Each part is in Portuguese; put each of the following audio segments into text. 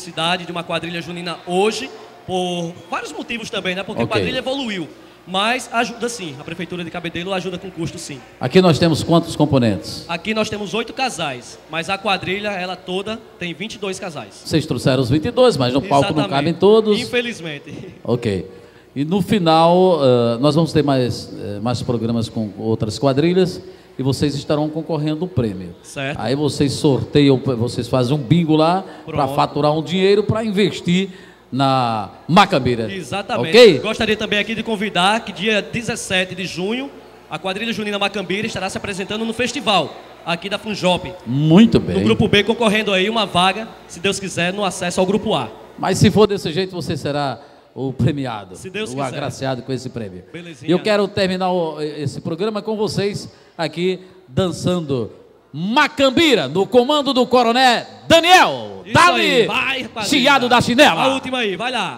cidade de uma quadrilha junina hoje, por vários motivos também, né? Porque a quadrilha evoluiu. Mas ajuda sim, a Prefeitura de Cabedelo ajuda com custo sim. Aqui nós temos quantos componentes? Aqui nós temos 8 casais, mas a quadrilha, ela toda, tem 22 casais. Vocês trouxeram os 22, mas no palco não cabem todos. Infelizmente. Ok. E no final, nós vamos ter mais programas com outras quadrilhas e vocês estarão concorrendo o prêmio. Certo. Aí vocês sorteiam, vocês fazem um bingo lá para faturar um dinheiro para investir na Macambira. Exatamente. Ok? Gostaria também aqui de convidar que dia 17 de junho, a quadrilha junina Macambira estará se apresentando no festival aqui da Funjop. Muito bem. No grupo B, concorrendo aí uma vaga, se Deus quiser, no acesso ao grupo A. Mas se for desse jeito, você será o premiado, se Deus o quiser, agraciado com esse prêmio. Belezinha. Eu quero terminar esse programa com vocês aqui dançando Macambira, no comando do Coronel Daniel. Dali, chiado da chinela. A última aí, vai lá.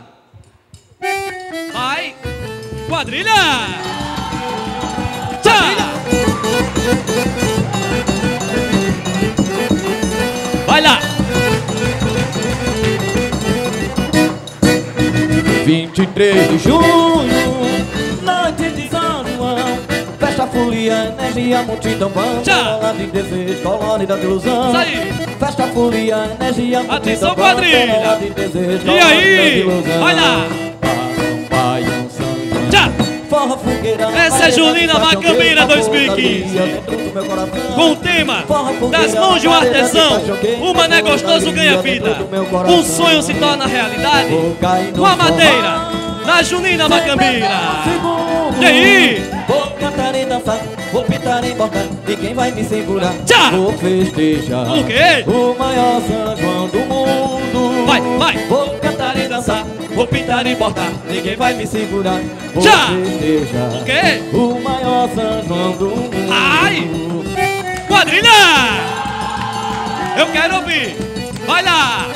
Vai, quadrilha! Tchau! Vai lá! 23 de junho, noite de São João, festa, folia, energia, multidão, banda de desejo, colônia de ilusão. Isso aí! Festa, folia, energia, multidão, atenção, quadrilha! De desejo, e aí? Vai lá! Tchau! Forra, fogueira, essa é Junina Macambira 2015. Com o tema das mãos de um artesão, o mané gostoso ganha vida. Um sonho se torna realidade com a madeira na Junina Macambira. E aí? Vou cantar e dançar, vou pintar e bordar, e quem vai me segurar? Tchau! Vou festejar O quê? o maior São João do mundo. Vai, vai! Vou cantar e dançar, vou pintar e bordar, ninguém vai me segurar. Vou Tchau! festejar O quê? o maior São João do mundo. Ai! Quadrilha! Eu quero ouvir! Vai lá!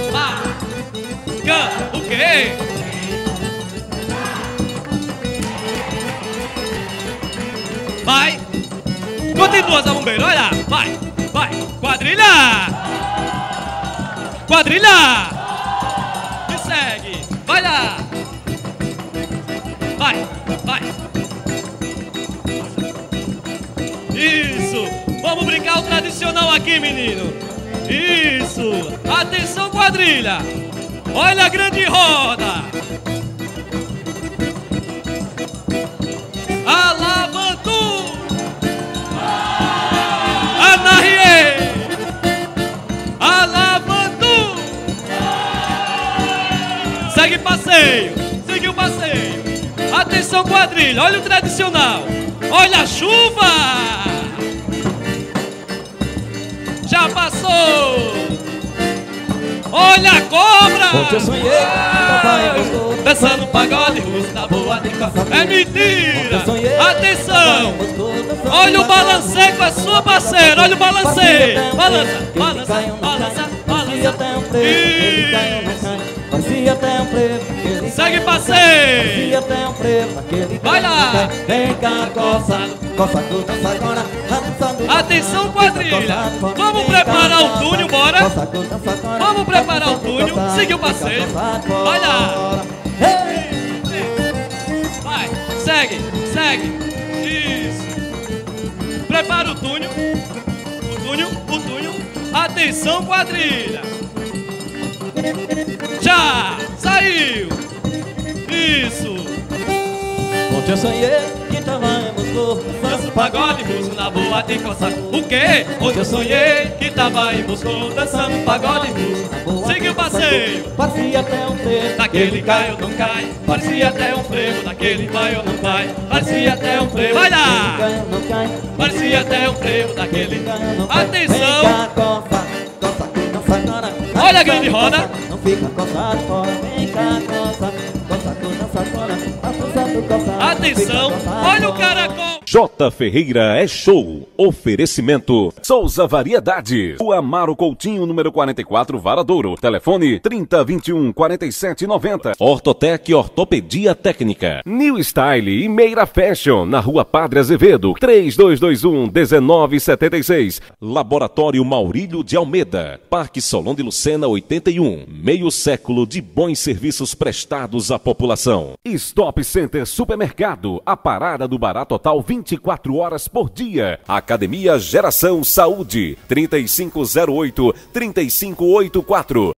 O quê? Vai! Continua, Zé Bombeiro, olha! Vai! Vai! Quadrilha! Quadrilha! E segue! Vai lá! Vai! Vai! Isso! Vamos brincar o tradicional aqui, menino! Isso! Atenção, quadrilha! Olha a grande roda! Alavantu! Anahie! Alavantu! Segue passeio! Segue o passeio! Atenção, quadrilha! Olha o tradicional! Olha a chuva! Já passou! Olha a cobra! Porque eu sonhei que papai gostou, dançando pagode russo na boa de coça. É mentira! Atenção! Olha o balancê com a sua parceira! Olha o balancê! Balança, balança, balança, balança! Segue passeio! Vai lá! Vem cá, coça, coça, dança agora. Atenção, quadrilha! Vamos preparar o túnel, bora! Vamos preparar o túnel, seguir o passeio. Vai lá! Vai, segue, segue. Isso. Prepara o túnel. O túnel, o túnel. Atenção, quadrilha! Já! Saiu! Isso! Ontem eu sonhei que tavamos dançando pagode russo na boa de coça. O quê? Ontem eu sonhei que tava em Moscou dançando pagode russo. Siga o passeio. Parecia até um frevo daquele cai ou não cai. Parecia até um frevo daquele vai ou não vai. Parecia até um frevo. Vai lá! Parecia até um frevo daquele. Atenção! Olha a grande roda. Não fica coçado fora. Vem cá, coça, coça, dança fora. Atenção! Olha o caracol! J. Ferreira é show. Oferecimento Souza Variedades. O Amaro Coutinho, número 44, Varadouro. Telefone 3021-4790. Ortotec Ortopedia Técnica. New Style e Meira Fashion. Na Rua Padre Azevedo. 3221-1976. Laboratório Maurílio de Almeida. Parque Solon de Lucena 81. Meio século de bons serviços prestados à população. Stop Center Supermercado. A parada do barato total 24 horas por dia. Academia Geração Saúde. 3508-3584.